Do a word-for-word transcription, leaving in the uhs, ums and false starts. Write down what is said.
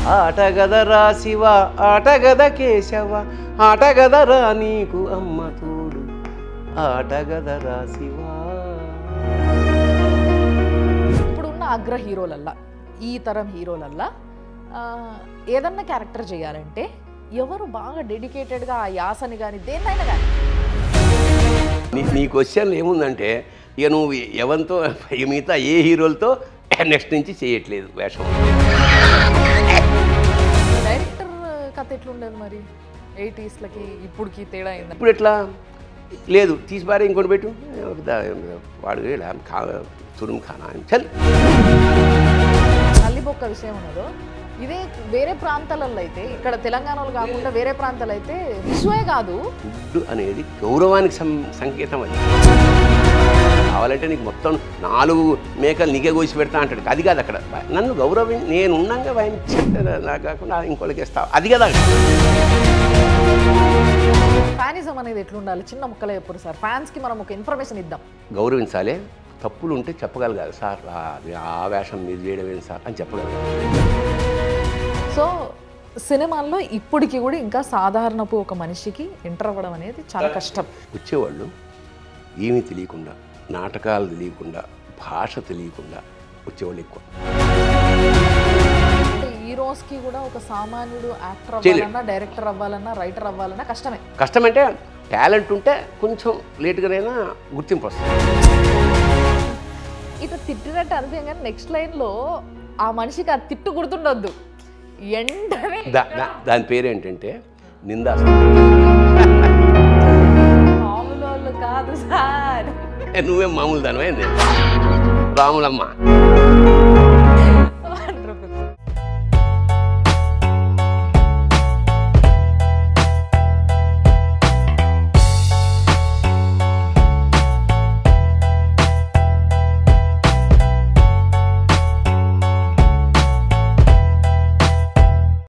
ఆటగదరా శివ ఆటగద కేశవ ఆటగదరా నీకు అమ్మ తోడు ఆటగదరా శివ. ఇప్పుడున్న అగ్ర హీరోలల్లా ఈ తరం హీరోలల్లా ఏదన్నా క్యారెక్టర్ చేయాలంటే ఎవరు బాగా డెడికేటెడ్గా ఆ యాసని కానీ దేన్నైనా కానీ నీ క్వశ్చన్ ఏముందంటే ఇక నువ్వు ఎవరితో మిగతా ఏ హీరోలతో నెక్స్ట్ నుంచి చేయట్లేదు వేషం. డైరెక్టర్ కథ ఎట్లుండదు మరి ఎయిటీస్లకి ఇప్పుడుకి తేడా అయింది. ఇప్పుడు ఎట్లా లేదు తీసి పారే ఇంకోటి పెట్టు వాడు తురుము ఖానా చల్. నల్లిబొక్క విషయం ఉన్నదో ఇదే వేరే ప్రాంతాలలో అయితే ఇక్కడ తెలంగాణలో కాకుండా వేరే ప్రాంతాలు అయితే విశ్వే కాదు ఫుడ్ అనేది గౌరవానికి సంకేతం. అది కావాలంటే నీకు మొత్తం నాలుగు మేకలు నీకే కోసి పెడతా అంటాడు. అది కాదు అక్కడ నన్ను గౌరవం నేను ఉన్నాగా ఆయన నాకు కాకుండా ఇంకోళ్ళకి ఇస్తావు అది కదా. ఫ్యానిజం అనేది ఎట్లుండాలి చిన్న ముక్కలే చెప్పరు సార్. ఫ్యాన్స్కి మనం ఒక ఇన్ఫర్మేషన్ ఇద్దాం. గౌరవించాలి. తప్పులు ఉంటే చెప్పగలగాలి సార్ ఆ వేషం మీరు చేయడం సార్ అని చెప్పగలగాలి. సో సినిమాల్లో ఇప్పటికి కూడా ఇంకా సాధారణపు ఒక మనిషికి ఎంటర్ అవ్వడం అనేది చాలా కష్టం. వచ్చేవాళ్ళు ఏమీ తెలియకుండా నాటకాలు తెలియకుండా భాష తెలియకుండా వచ్చేవాళ్ళు ఎక్కువ. ఈ రోజుకి కూడా ఒక సామాన్యుడు యాక్టర్ అవ్వాలన్నా డైరెక్టర్ అవ్వాలన్నా రైటర్ అవ్వాలన్నా కష్టమే. కష్టమంటే టాలెంట్ ఉంటే కొంచెం లేట్గానైనా గుర్తింపు వస్తుంది. ఇట్లా తిట్టినట్టు అనిపించం కానీ నెక్స్ట్ లైన్లో ఆ మనిషికి ఆ తిట్టు గుర్తుండొద్దు ఎండనే. దాని పేరేంటంటే నిందా. మామూలు వాళ్ళు కాదు సార్. నువ్వేం మామూలు దానివైంది రాములమ్మ.